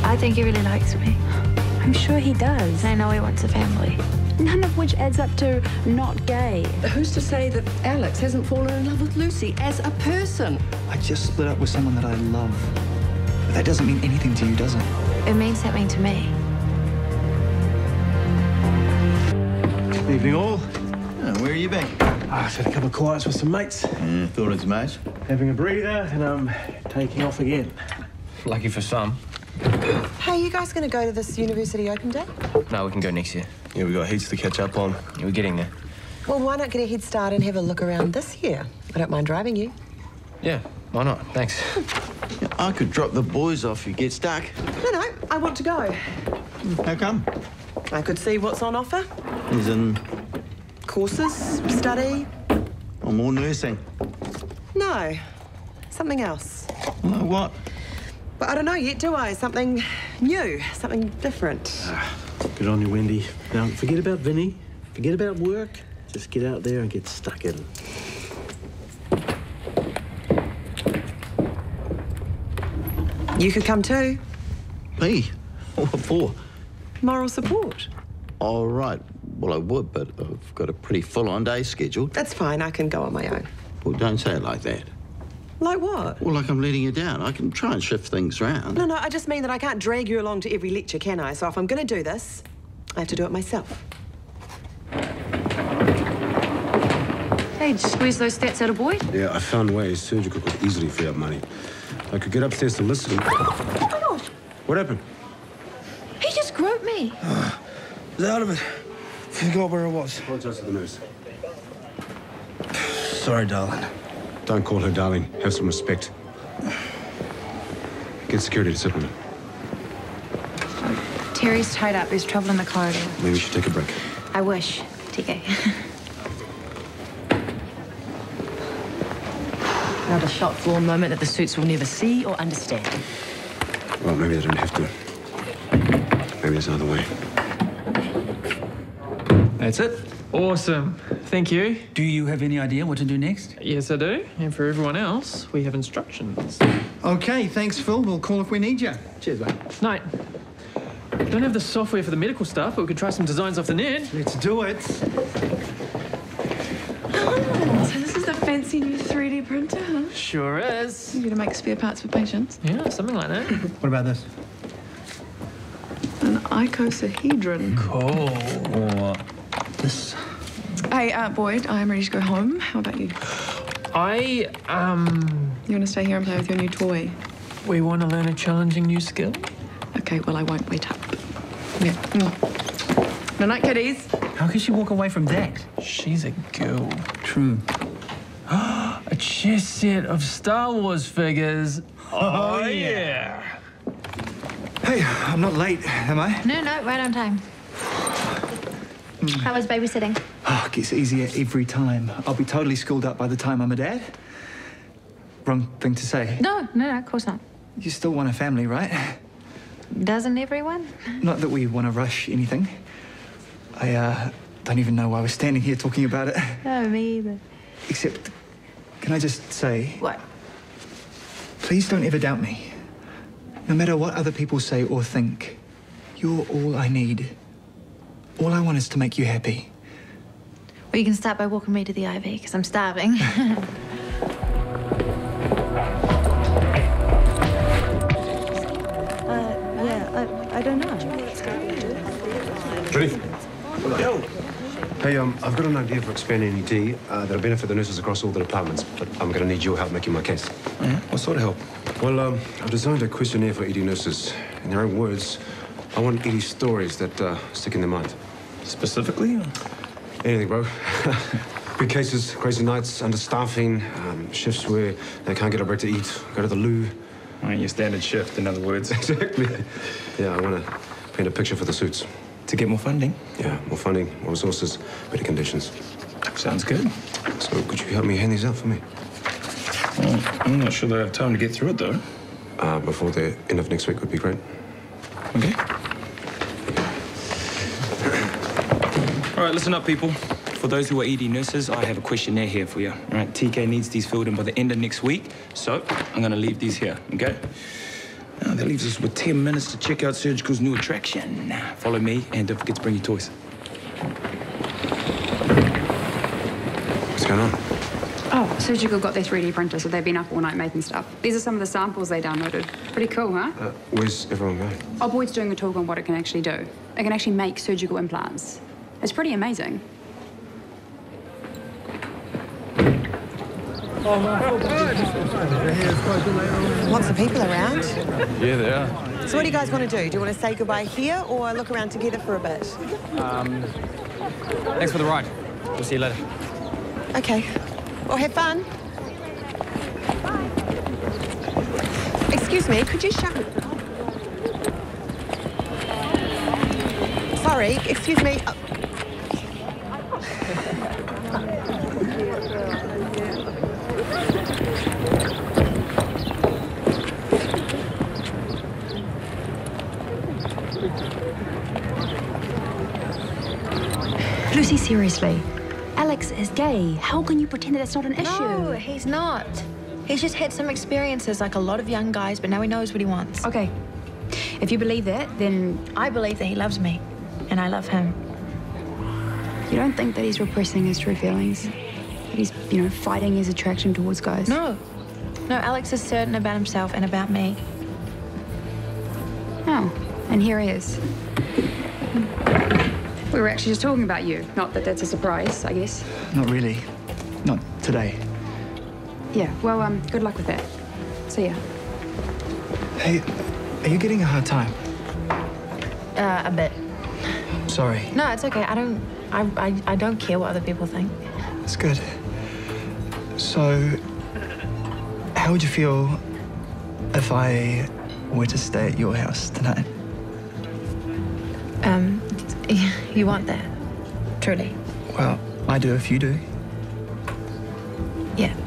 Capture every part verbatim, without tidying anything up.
I think he really likes me. I'm sure he does. I know he wants a family. None of which adds up to not gay. Who's to say that Alex hasn't fallen in love with Lucy as a person? I just split up with someone that I love. But that doesn't mean anything to you, does it? It means something to me. Evening all. Oh, where have you been? Oh, I had a couple of quiets with some mates. Yeah, thought as much. Having a breather, and I'm taking off again. Lucky for some. Hey, you guys going to go to this university open day? No, we can go next year. Yeah, we got heaps to catch up on. Yeah, we're getting there. Well, why not get a head start and have a look around this year? I don't mind driving you. Yeah, why not? Thanks. Yeah, I could drop the boys off if you get stuck. No, no, I want to go. How come? I could see what's on offer. As in, Courses, study. or more nursing. No, something else. No, what? But I don't know yet, do I? Something new, something different. Good on you, Wendy. Now, forget about Vinny. Forget about work. Just get out there and get stuck in. You could come too. Me? What for? Moral support. All right. Well, I would, but I've got a pretty full-on day scheduled. That's fine, I can go on my own. Well, don't say it like that. Like what? Well, like I'm letting you down. I can try and shift things around. No, no, I just mean that I can't drag you along to every lecture, can I? So if I'm going to do this, I have to do it myself. Hey, just squeeze those stats out of Boyd. Yeah, I found ways surgical could easily free up money. I could get upstairs to listen. Oh, my gosh. What happened? He just groped me. I was out of it. Forgot where I was. Apologize to the nurse. Sorry, darling. Don't call her darling. Have some respect. Get security to sit with her. Terry's tied up. There's trouble in the corridor. Maybe we should take a break. I wish. T K. Not a shop floor moment that the suits will never see or understand. Well, maybe they don't have to. Maybe there's another way. That's it. Awesome. Thank you. Do you have any idea what to do next? Yes, I do. And for everyone else, we have instructions. Okay, thanks, Phil. We'll call if we need you. Cheers, mate. Night. Don't have the software for the medical stuff, but we could try some designs off the net. Let's do it. Oh, so this is the fancy new three D printer, huh? Sure is. You're gonna make spare parts for patients? Yeah, something like that. What about this? An icosahedron. Cool. Or this? Hey, uh, Boyd, I'm ready to go home. How about you? I, um... You want to stay here and play with your new toy? We want to learn a challenging new skill. Okay, well, I won't wait up. Yeah. Mm. Good night, kiddies. How can she walk away from that? She's a girl. True. A chess set of Star Wars figures. Oh, yeah. Hey, I'm not late, am I? No, no, right on time. How was babysitting? Oh, it gets easier every time. I'll be totally schooled up by the time I'm a dad. Wrong thing to say. No, no, no, of course not. You still want a family, right? Doesn't everyone? Not that we want to rush anything. I, uh, don't even know why we're standing here talking about it. No, me either. Except, can I just say... What? Please don't ever doubt me. No matter what other people say or think, you're all I need. All I want is to make you happy. Well, you can start by walking me to the I V, because I'm starving. uh, yeah, I, I don't know. Ready? Yo. Hey, um, I've got an idea for expanding E D uh, that'll benefit the nurses across all the departments, but I'm going to need your help making my case. Yeah? What sort of help? Well, um, I've designed a questionnaire for E D nurses. In their own words, I want E D stories that uh, stick in their mind. Specifically? Or? Anything, bro. Big cases, crazy nights, understaffing, um, shifts where they can't get a break to eat, go to the loo. I mean, your standard shift, in other words. Exactly. Yeah, I want to paint a picture for the suits. To get more funding? Yeah, more funding, more resources, better conditions. Sounds good. So, could you help me hand these out for me? Well, I'm not sure they have time to get through it, though. Uh, before the end of next week would be great. Okay. All right, listen up, people. For those who are E D nurses, I have a questionnaire here for you. All right, T K needs these filled in by the end of next week, so I'm going to leave these here, okay? Now, that leaves us with ten minutes to check out Surgical's new attraction. Follow me, and don't forget to bring your toys. What's going on? Oh, Surgical got their three D printer, so they've been up all night making stuff. These are some of the samples they downloaded. Pretty cool, huh? Uh, where's everyone going? Our Boyd's doing a talk on what it can actually do. It can actually make surgical implants. It's pretty amazing. Lots of people around. Yeah, there are. So what do you guys want to do? Do you want to say goodbye here or look around together for a bit? Um, thanks for the ride. We'll see you later. Okay. Well, have fun. Excuse me, could you shut... Sorry, excuse me. Uh... Lucy, seriously. Alex is gay. How can you pretend that that's not an issue? No, he's not. He's just had some experiences like a lot of young guys, but now he knows what he wants. Okay. If you believe that, then... I believe that he loves me, and I love him. You don't think that he's repressing his true feelings? That he's, you know, fighting his attraction towards guys? No. No, Alex is certain about himself and about me. Oh, and here he is. We were actually just talking about you. Not that that's a surprise, I guess. Not really. Not today. Yeah, well, um, good luck with that. See ya. Hey, are you getting a hard time? Uh, a bit. Sorry. No, it's okay. I don't... I, I, I don't care what other people think. It's good. So, how would you feel if I were to stay at your house tonight? Um, you want that? Truly? Well, I do if you do. Yeah.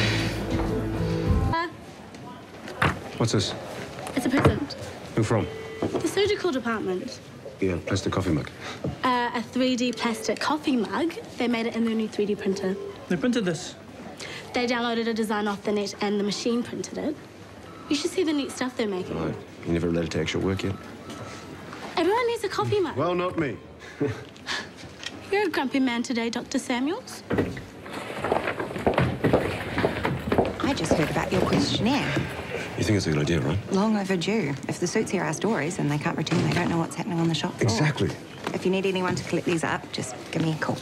What's this? It's a present. Who from? The surgical department. Yeah, plastic coffee mug. Uh, a three D plastic coffee mug. They made it in their new three D printer. They printed this. They downloaded a design off the net and the machine printed it. You should see the neat stuff they're making. Right. You never related to actual work yet? Everyone needs a coffee mug. Well, not me. You're a grumpy man today, Doctor Samuels. I just heard about your questionnaire. You think it's a good idea, right? Long overdue. If the suits hear our stories and they can't pretend they don't know what's happening on the shop floor. Exactly. If you need anyone to collect these up, just give me a call.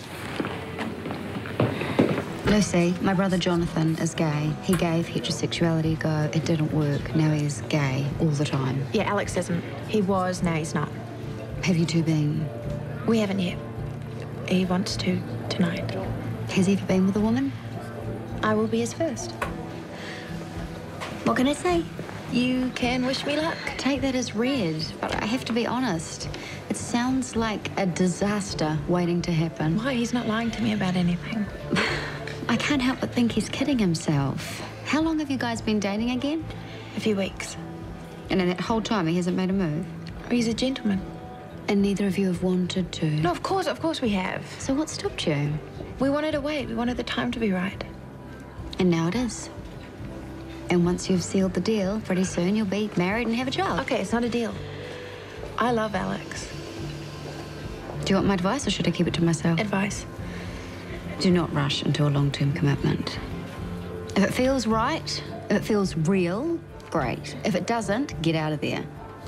Lucy, my brother Jonathan is gay. He gave heterosexuality a go. It didn't work. Now he's gay all the time. Yeah, Alex isn't. He was, now he's not. Have you two been? We haven't yet. He wants to tonight. Has he ever been with a woman? I will be his first. What can I say? You can wish me luck. Take that as read, but I have to be honest. It sounds like a disaster waiting to happen. Why? He's not lying to me about anything. I can't help but think he's kidding himself. How long have you guys been dating again? A few weeks. And in that whole time, he hasn't made a move? Oh, he's a gentleman. And neither of you have wanted to? No, of course, of course we have. So what stopped you? We wanted to wait. We wanted the time to be right. And now it is. And once you've sealed the deal, pretty soon you'll be married and have a child. Okay, it's not a deal. I love Alex. Do you want my advice or should I keep it to myself? Advice. Do not rush into a long-term commitment. If it feels right, if it feels real, great. If it doesn't, get out of there.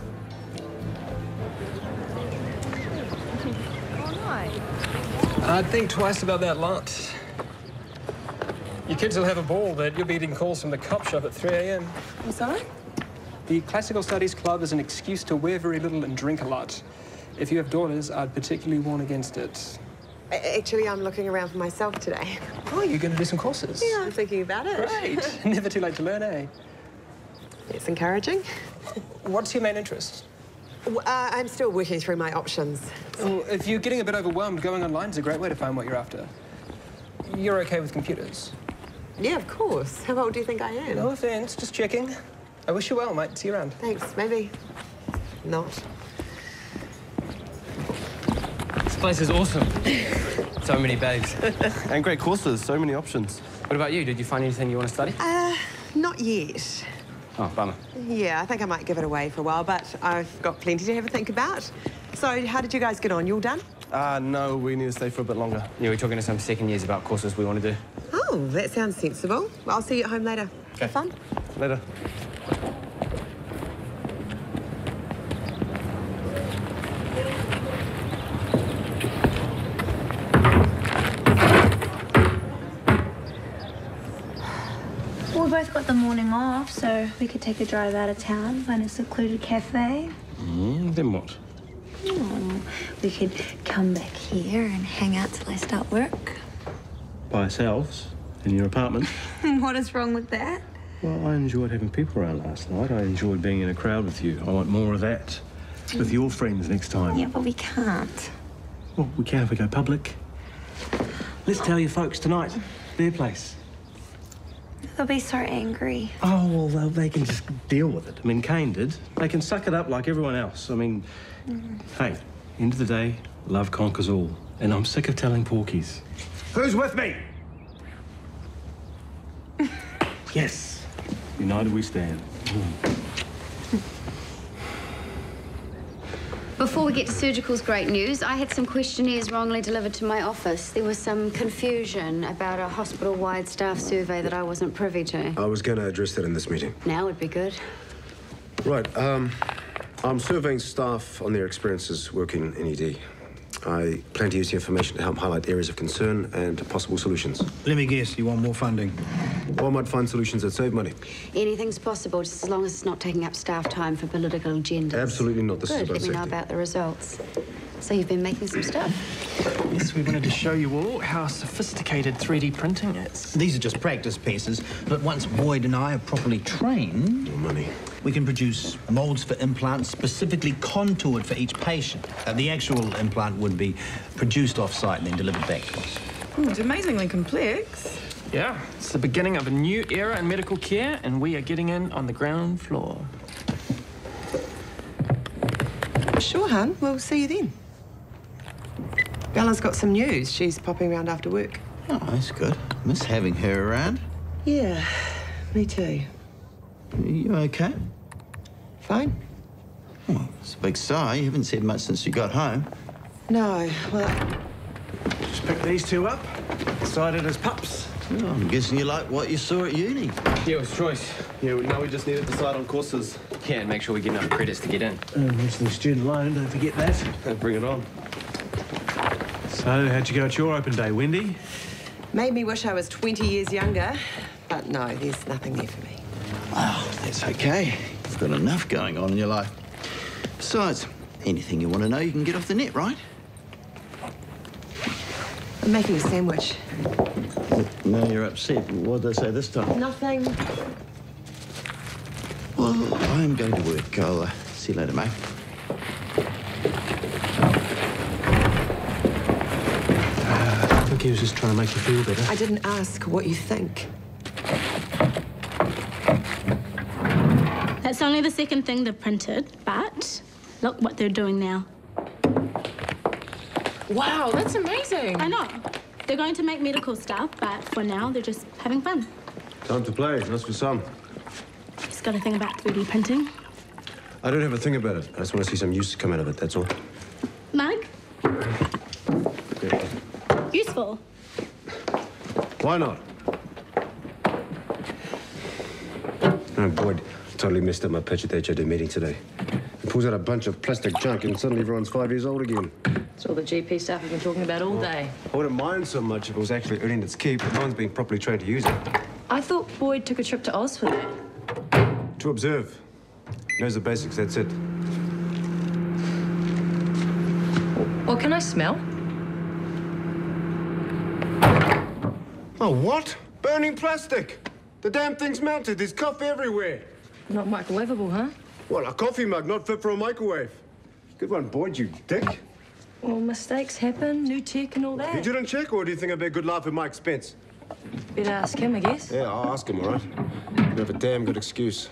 I'd think twice about that lot. Your kids will have a ball, but you'll be getting calls from the cop shop at three a m I'm sorry? The Classical Studies Club is an excuse to wear very little and drink a lot. If you have daughters, I'd particularly warn against it. Actually, I'm looking around for myself today. Oh, you're going to do some courses? Yeah, I'm thinking about it. Great. Never too late to learn, eh? It's encouraging. What's your main interest? Uh, I'm still working through my options. Well, if you're getting a bit overwhelmed, going online is a great way to find what you're after. You're okay with computers? Yeah, of course. How old do you think I am? No offense, just checking. I wish you well, mate. See you around. Thanks, maybe not. This place is awesome. So many babes. And great courses, so many options. What about you? Did you find anything you want to study? Uh, not yet. Oh, bummer. Yeah, I think I might give it away for a while, but I've got plenty to have a think about. So, how did you guys get on? You all done? Uh, no, we need to stay for a bit longer. Yeah, we're talking to some second years about courses we want to do. Oh, that sounds sensible. Well, I'll see you at home later. Okay. Have fun. Later. We both got the morning off, so we could take a drive out of town, find a secluded cafe. Mm, then what? Oh, we could come back here and hang out till I start work. By ourselves? In your apartment? What is wrong with that? Well, I enjoyed having people around last night. I enjoyed being in a crowd with you. I want more of that with your friends next time. Yeah, but we can't. Well, we can if we go public. Let's tell your folks tonight. Their place. They'll be so angry. Oh, well, they'll- they can just deal with it. I mean, Kane did. They can suck it up like everyone else. I mean, Mm. hey, end of the day, love conquers all. And I'm sick of telling porkies. Who's with me? Yes. United we stand. Mm. Before we get to surgical's great news, I had some questionnaires wrongly delivered to my office. There was some confusion about a hospital-wide staff survey that I wasn't privy to. I was going to address that in this meeting. Now would be good. Right, um, I'm surveying staff on their experiences working in E D. I plan to use the information to help highlight areas of concern and possible solutions. Let me guess, you want more funding? Or I might find solutions that save money. Anything's possible, just as long as it's not taking up staff time for political agendas. Absolutely not. This is Good, about let me know safety. about the results. So you've been making some stuff? Yes, we wanted to show you all how sophisticated three D printing is. These are just practice pieces, but once Boyd and I are properly trained... More money. We can produce molds for implants specifically contoured for each patient. Uh, the actual implant would be produced off-site and then delivered back to us. Hmm, it's amazingly complex. Yeah, it's the beginning of a new era in medical care, and we are getting in on the ground floor. Sure, hun. We'll see you then. Bella's got some news. She's popping around after work. Oh, that's good. Miss having her around. Yeah, me too. You okay? Fine. Oh, it's a big sigh. You haven't said much since you got home. No, well... Just pick these two up. Decided as pups. Oh, I'm guessing you like what you saw at uni. Yeah, it was choice. Yeah, now we just need to decide on courses. Yeah, and make sure we get enough credits to get in. And mention the student loan, don't forget that. Bring it on. So, how'd you go at your open day, Wendy? Made me wish I was twenty years younger. But no, there's nothing there for me. Well, that's okay. You've got enough going on in your life. Besides, anything you want to know, you can get off the net, right? I'm making a sandwich. Now you're upset. What did they say this time? Nothing. Well, I'm going to work. I'll uh, see you later, mate. I think he was just trying to make you feel better. I didn't ask what you think. That's only the second thing they've printed, but look what they're doing now. Wow, that's amazing. I know. They're going to make medical stuff, but for now, they're just having fun. Time to play. That's for some. Just got a thing about three D printing. I don't have a thing about it. I just want to see some use come out of it, that's all. Mug? Useful. Why not? Oh, Boyd totally messed up my pitch at the H O D meeting today. He pulls out a bunch of plastic junk and suddenly everyone's five years old again. It's all the G P stuff we've been talking about all day. I wouldn't mind so much if it was actually earning its keep, but no one's being properly trained to use it. I thought Boyd took a trip to Oz for that. To observe. Knows the basics, that's it. Well, can I smell? Oh, what? Burning plastic! The damn thing's melted. There's coffee everywhere. Not microwavable, huh? What, a coffee mug not fit for a microwave? Good one, Boyd, you dick. Well, mistakes happen, new tech and all that. You didn't check, or do you think I'd be a good laugh at my expense? Better ask him, I guess. Yeah, I'll ask him, all right? You have a damn good excuse.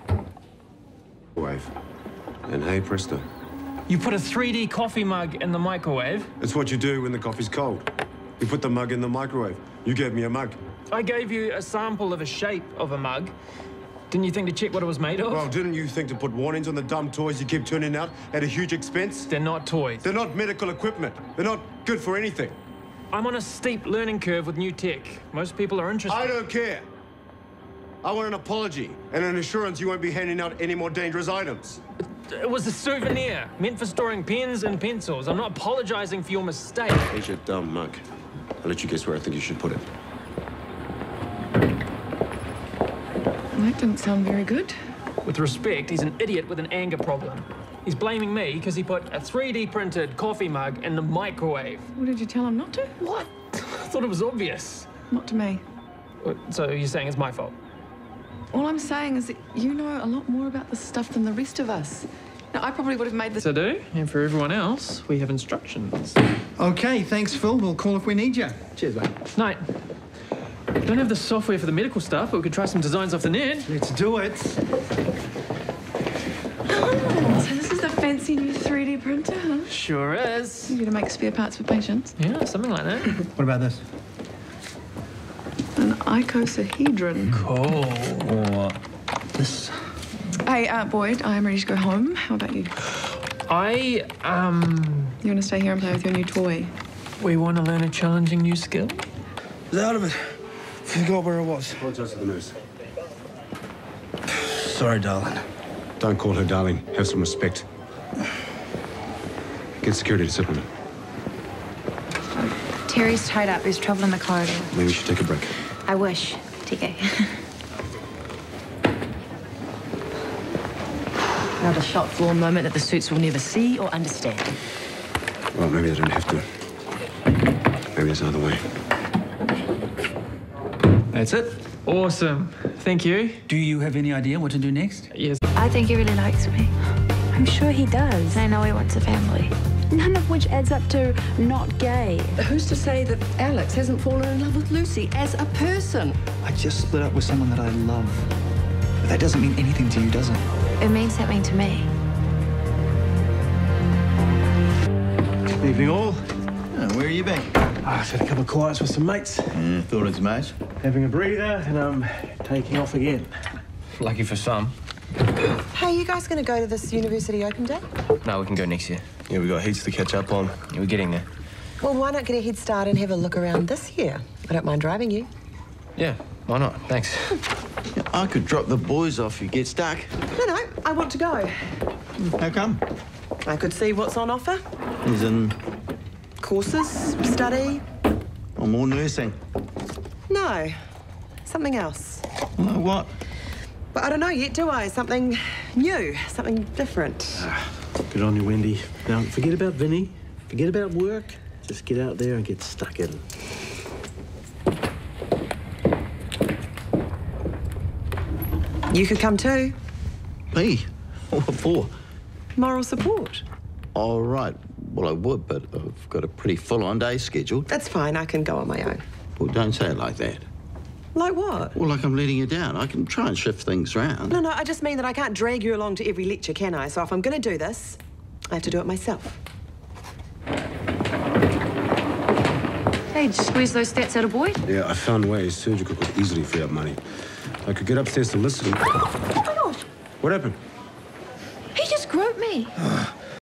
Wave. And hey, presto. You put a three D coffee mug in the microwave. It's what you do when the coffee's cold. You put the mug in the microwave. You gave me a mug. I gave you a sample of a shape of a mug. Didn't you think to check what it was made of? Well, didn't you think to put warnings on the dumb toys you keep turning out at a huge expense? They're not toys. They're not medical equipment. They're not good for anything. I'm on a steep learning curve with new tech. Most people are interested. I don't care. I want an apology and an assurance you won't be handing out any more dangerous items. It was a souvenir, meant for storing pens and pencils. I'm not apologizing for your mistake. Here's your dumb mug. I'll let you guess where I think you should put it. That didn't sound very good. With respect, he's an idiot with an anger problem. He's blaming me because he put a three D printed coffee mug in the microwave. What did you tell him not to? What? I thought it was obvious. Not to me. So you're saying it's my fault? All I'm saying is that you know a lot more about this stuff than the rest of us. Now, I probably would have made this... I do, and for everyone else, we have instructions. Okay, thanks, Phil. We'll call if we need you. Cheers, mate. Night. Don't have the software for the medical stuff, but we could try some designs off the net. Let's do it. Oh, so this is the fancy new three D printer, huh? Sure is. You're gonna make spare parts for patients? Yeah, something like that. What about this? An icosahedron. Cool. Or this. Hey, uh, Boyd, I am ready to go home. How about you? I, um... You want to stay here and play with your new toy? We want to learn a challenging new skill. Is out of it. Forgot where I was. Apologize to the nurse. Sorry, darling. Don't call her darling. Have some respect. Get security to sit on it. Terry's tied up. There's trouble in the corridor. Maybe we should take a break. I wish. T K. Not a shop floor moment that the suits will never see or understand. Well, maybe they don't have to. Maybe there's another way. That's it. Awesome. Thank you. Do you have any idea what to do next? Yes. I think he really likes me. I'm sure he does. I know he wants a family. None of which adds up to not gay. Who's to say that Alex hasn't fallen in love with Lucy as a person? I just split up with someone that I love. But that doesn't mean anything to you, does it? It means something to me. Evening all. Oh, where have you been? Ah, I've had a couple of quiets with some mates. Yeah, thought it's mates. Having a breather, and I'm taking off again. Lucky for some. Hey, you guys going to go to this university open day? No, we can go next year. Yeah, we got heaps to catch up on. Yeah, we're getting there. Well, why not get a head start and have a look around this year? I don't mind driving you. Yeah, why not? Thanks. Yeah, I could drop the boys off if you get stuck. No, no, I want to go. How come? I could see what's on offer. As in, Courses, study. or more nursing. No, something else. Well, what? But I don't know yet, do I? Something new, something different. Good on you, Wendy. Now, forget about Vinny. Forget about work. Just get out there and get stuck in. You could come too. Me? What for? Moral support. All right. Well, I would, but I've got a pretty full-on day scheduled. That's fine, I can go on my own. Well, don't say it like that. Like what? Well, like I'm letting you down. I can try and shift things around. No, no, I just mean that I can't drag you along to every lecture, can I? So if I'm going to do this, I have to do it myself. Hey, did you squeeze those stats out of Boyd? Yeah, I found ways surgical could easily free up money. I could get upstairs to listen. Oh my gosh, What happened? he just groped me.